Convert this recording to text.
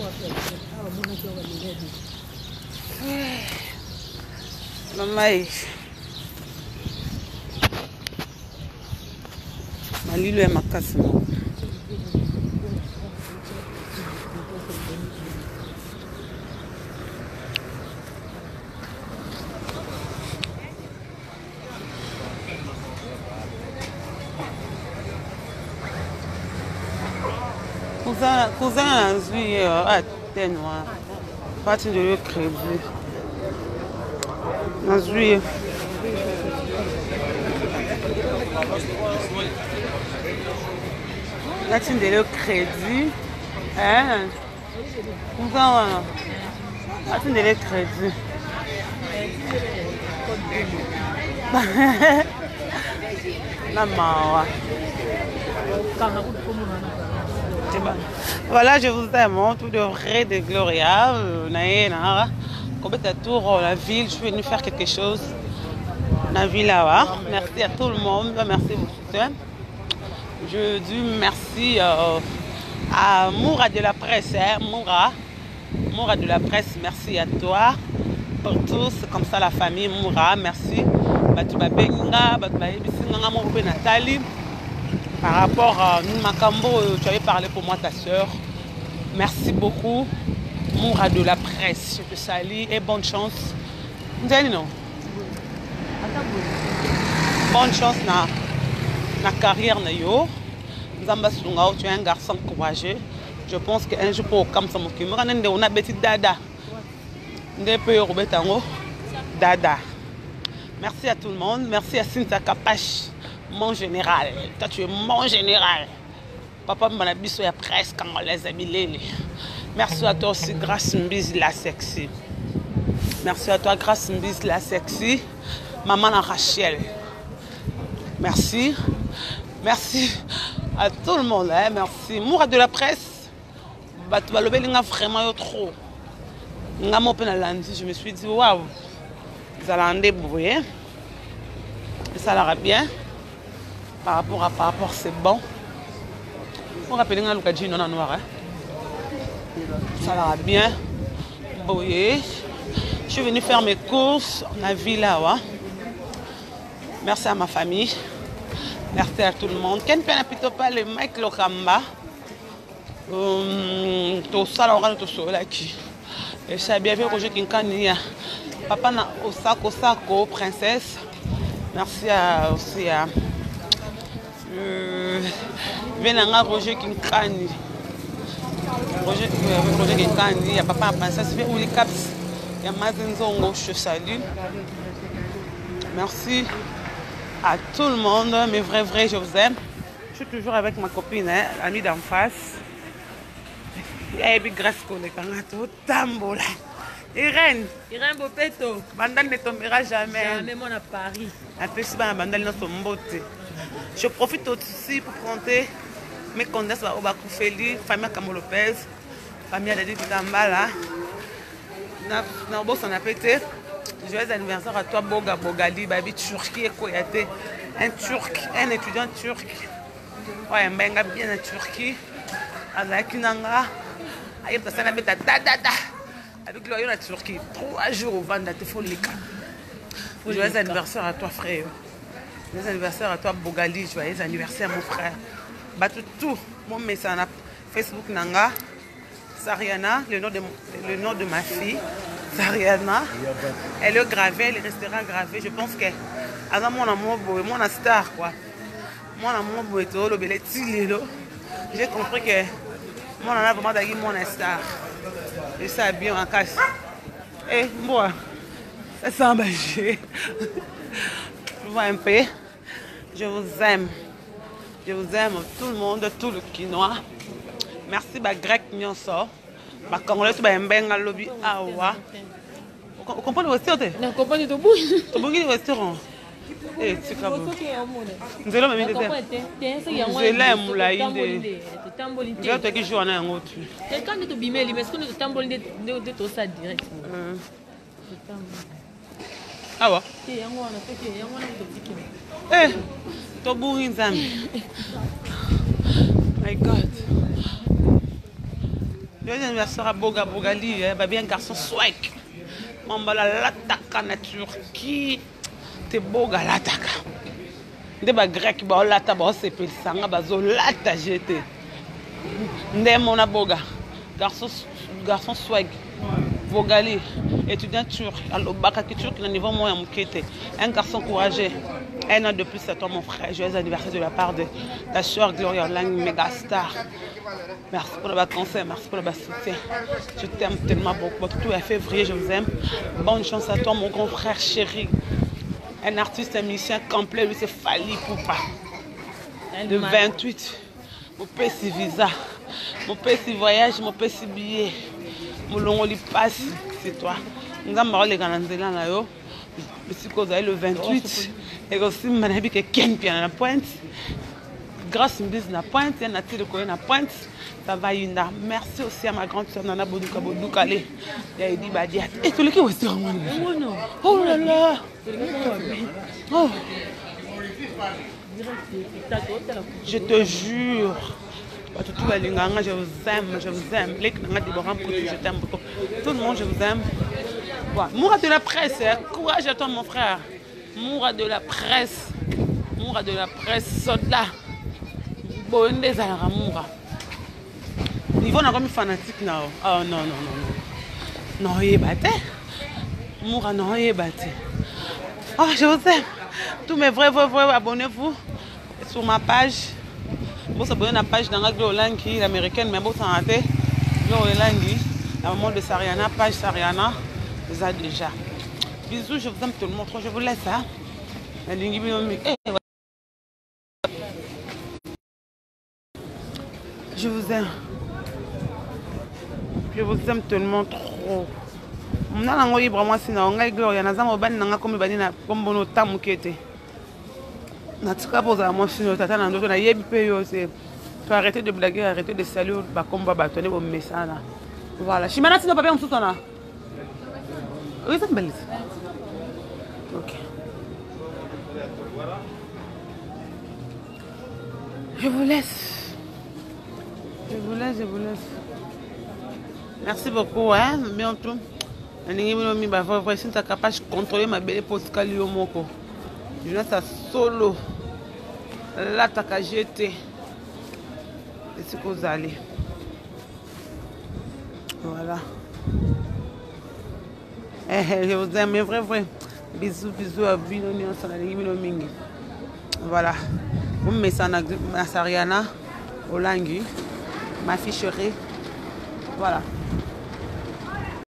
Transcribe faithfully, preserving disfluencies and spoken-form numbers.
Maman, malilo ya makasi mo. Cousin, cousin a vu à terre noire. Parti de le crédit. A vu. Parti de le crédit. Hein? Cousin, parti de le crédit. Maman. Voilà, je vous aime, tout de vrai, de Gloria. Comme c'est tour la ville, je suis venue faire quelque chose. La ville là-bas. Merci à tout le monde. Merci pour le soutien. Je dis merci euh, à Moura de la presse. Hein, Moura. Moura de la presse, merci à toi. Pour tous, comme ça la famille Moura, merci. Nathalie. Par rapport à Makambo, tu avais parlé pour moi, ta soeur. Merci beaucoup. Moura de la presse, je te salue et bonne chance. Non? Bonne chance dans la carrière. Zamba Sunga, tu es un garçon courageux. Je pense qu'un jour pour comme ça, on a petit dada. Dada. Merci à tout le monde. Merci à Cynthia Kapache. Mon général, toi tu es mon général. Papa m'a dit sur la presse quand on les a mis. Merci à toi aussi, Grâce Mbiz la sexy. Merci à toi, Grâce Mbiz la sexy. Maman Rachel. Merci. Merci à tout le monde. Hein. Merci. Moura de la presse. Vraiment trop. Je me suis dit, waouh, vous allez en débrouiller. Ça l'ira bien. Par rapport à par rapport, c'est bon. On rappelle que nous avons noir. Ça va bien. Boyé. Je suis venue faire mes courses dans la ville là. Merci à ma famille. Merci à tout le monde. Ken Penapito pas le Mike Lokamba. Tout ça là on va tout sauver qui. Et ça bien fait Roger Kinkani. Papa na Osako Osako princesse. Merci à aussi à Euh, Venanga Roger Kinkani. Roger, Roger Kinkani, il y a papa princesse, il y a Ouli Caps, il y a Mazenzongo, je salue. Merci à tout le monde, mes vrais vrais, je vous aime. Je suis toujours avec ma copine, hein, l'amie d'en face. Et puis grâce à les kangato, tambola. Irène. Irène Bopeto. Bandal ne tombera jamais. Jamais mon à Paris. Un peu si bandal ne tombe. Je profite aussi pour compter mes condoléances à Obakoufeli, famille Kamo Lopez, famille Adadi Kambala. Nabo s'en a pété. Joyeux anniversaire à toi, Boga Bogali, Babi Turquie et Koyate. Un Turc, un étudiant turc. Ouais, un benga bien en Turquie. Avec une anga. Aïe, ça n'a pas da avec le en Turquie. Trois jours au Vanda, tu faut les cas. Joyeux anniversaire à toi, frère. Joyeux anniversaire à toi, Bogali. Joyeux anniversaire, mon frère. Batou tout. Mon message sur Facebook Nanga. Sariana, le nom de, le nom de ma fille. Sariana. Elle est gravée, elle restera gravée. Je pense que. Avant mon amour, mon star, quoi. Mon amour, j'ai compris que. Mon amour, vraiment, mon star. Et ça, bien en casse. Et moi, ça sent bâché. Je vois un peu. Je vous aime. Je vous aime, tout le monde, tout le quinoa. Merci, bah, grec, nyonso. Bah, congolais, tu vas un lobby. Awa. Vous comprenez le restaurant? Non, vous comprenez le bout. Tu comprenez le restaurant? Eh, tu comprends. Nous allons me dire. Je l'aime, la idée. Je vais te jouer en autre. Quand tu bimé, mais est-ce que nous tambolons de tout ça direct? Ah ouais? Eh, tu bourrines, My God. Joyeux anniversaire à Boga Bogali, babi un garçon swag. Mambala lataka na Turquie. Te Boga lataka. Nde ba grec ba lata ba sepelisa ba zo lata jeté. Nde mona Boga. Garçon garçon swag. Bogali, étudiant turc, alors Bakaki turc, le niveau moins mukete. Un garçon courageux. Un an de plus à toi mon frère. Joyeux anniversaire de la part de ta soeur Gloria Lang, méga star. Merci pour le conseil, merci pour le soutien. Je t'aime tellement beaucoup. Tout est février, je vous aime. Bonne chance à toi mon grand frère chéri. Un artiste, un musicien complet, lui c'est Fali Poupa. Le vingt-huit, mon petit visa, mon petit voyage, mon petit billet. Mon li passe, c'est toi. Nous avons les Ganandela là yo. Le vingt-huit. Et aussi, je suis que Ken à la pointe. Grâce à la pointe, il y a de la pointe. Ça va une dame. Merci aussi à ma grande soeur Nana Bodouka Bodoukale. Il a dit Badia. Et tu l'as qui aussi au monde. Oh là là. Oh. Je te jure. Je vous aime, je vous aime. Je t'aime beaucoup. Tout le monde, je vous aime. Moura de la presse, courage à toi mon frère. Moura de la presse. Moura de la presse, saute là. Bon, des alara Moura. Niveau n'a comme fanatique now. Oh non, non, non, non. Non, il est battu. Moura, non, il est battu. Oh, je vous aime. Tous mes vrais, vrais, vrais, abonnez-vous sur ma page. Vous abonnez à la page dans la Glolangi, l'américaine, mais vous s'en ratez. Glolangi, la maman de Sariana, page Sariana, vous avez déjà. Bisous, je vous aime tout le monde. Je vous laisse. Hein? Je vous aime. Je vous aime tout le monde trop. Je vous aime vraiment si na ngai Gloria na zango bani na ngako mibani na kombono tamu kete. Na tika poza mo sino tata na ndoto na yebi pe yo c'est faut arrêter de blaguer, arrêter de saluer ba komba ba tonner vos messages là. Voilà, Chimana sino papa msuto na. Oui, c'est belle. OK. Je vous laisse. Je vous laisse, je vous laisse. Merci beaucoup, hein, bientôt. Je suis capable de contrôler ma belle postale. Je laisse ça solo. Là, tu as jeté. Et c'est que vous allez. Voilà. Eh, je vous aime, vrai, vrai. Bisous, bisous à Binoni, voilà. Vous me mettez à Sariana, au Langui, ma ficherie. Voilà.